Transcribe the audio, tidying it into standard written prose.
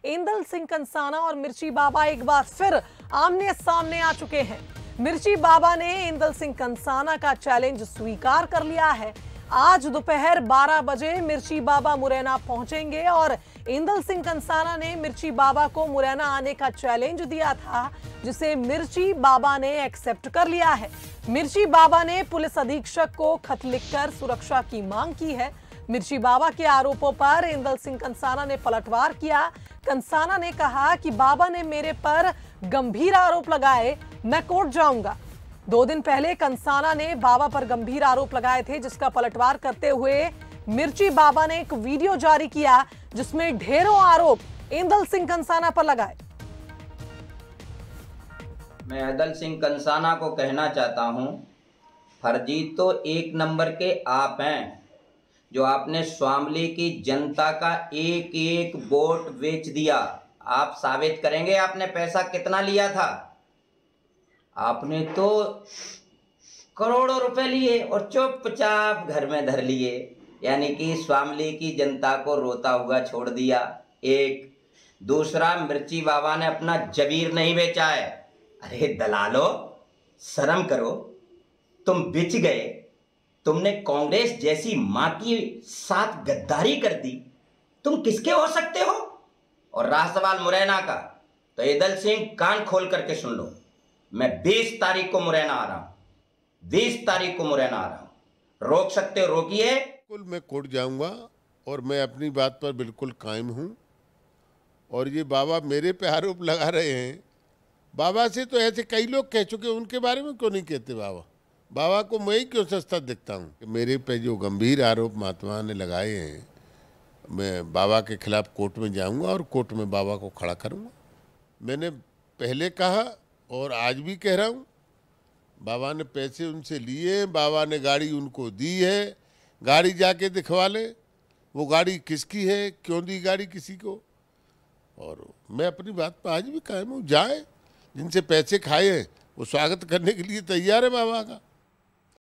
इंदल सिंह कंसाना और मिर्ची बाबा एक बार फिर आमने सामने आ चुके हैं। मिर्ची बाबा ने इंदल सिंह कंसाना का चैलेंज स्वीकार कर लिया है। आज दोपहर 12 बजे मिर्ची बाबा मुरैना पहुंचेंगे और इंदल सिंह कंसाना ने मिर्ची बाबा को मुरैना आने का चैलेंज दिया था, जिसे मिर्ची बाबा ने एक्सेप्ट कर लिया है। मिर्ची बाबा ने पुलिस अधीक्षक को खत लिखकर सुरक्षा की मांग की है। मिर्ची बाबा के आरोपों पर इंदल सिंह कंसाना ने पलटवार किया। कंसाना ने कहा कि बाबा ने मेरे पर गंभीर आरोप लगाए, मैं कोर्ट जाऊंगा। 2 दिन पहले कंसाना ने बाबा पर गंभीर आरोप लगाए थे, जिसका पलटवार करते हुए मिर्ची बाबा ने एक वीडियो जारी किया जिसमें ढेरों आरोप इंदल सिंह कंसाना पर लगाए। मैं इंदल सिंह कंसाना को कहना चाहता हूं, फर्जी तो 1 नंबर के आप हैं, जो आपने शामली की जनता का एक एक वोट बेच दिया। आप साबित करेंगे आपने पैसा कितना लिया था? आपने तो करोड़ों रुपए लिए और चुपचाप घर में धर लिए, यानी कि शामली की जनता को रोता हुआ छोड़ दिया। एक दूसरा, मिर्ची बाबा ने अपना जबीर नहीं बेचा है। अरे दलालो, शर्म करो, तुम बिच गए। तुमने कांग्रेस जैसी मां की साथ गद्दारी कर दी, तुम किसके हो सकते हो? और रहा सवाल मुरैना का, तो इंदल सिंह कान खोल करके सुन लो। मैं 20 तारीख को मुरैना आ रहा हूं, 20 तारीख को मुरैना आ रहा हूं। रोक सकते हो, रोकिए। बिल्कुल मैं कोर्ट जाऊंगा और मैं अपनी बात पर बिल्कुल कायम हूं। और ये बाबा मेरे पे आरोप लगा रहे हैं, बाबा से तो ऐसे कई लोग कह चुके, उनके बारे में क्यों नहीं कहते? बाबा को मैं ही क्यों सस्ता दिखता हूँ? मेरे पे जो गंभीर आरोप महात्मा ने लगाए हैं, मैं बाबा के खिलाफ कोर्ट में जाऊंगा और कोर्ट में बाबा को खड़ा करूंगा। मैंने पहले कहा और आज भी कह रहा हूँ, बाबा ने पैसे उनसे लिए, बाबा ने गाड़ी उनको दी है, गाड़ी जाके दिखवा ले वो गाड़ी किसकी है, क्यों दी गाड़ी किसी को। और मैं अपनी बात पर आज भी कायम हूँ। जाए, जिनसे पैसे खाए हैं वो स्वागत करने के लिए तैयार है बाबा का।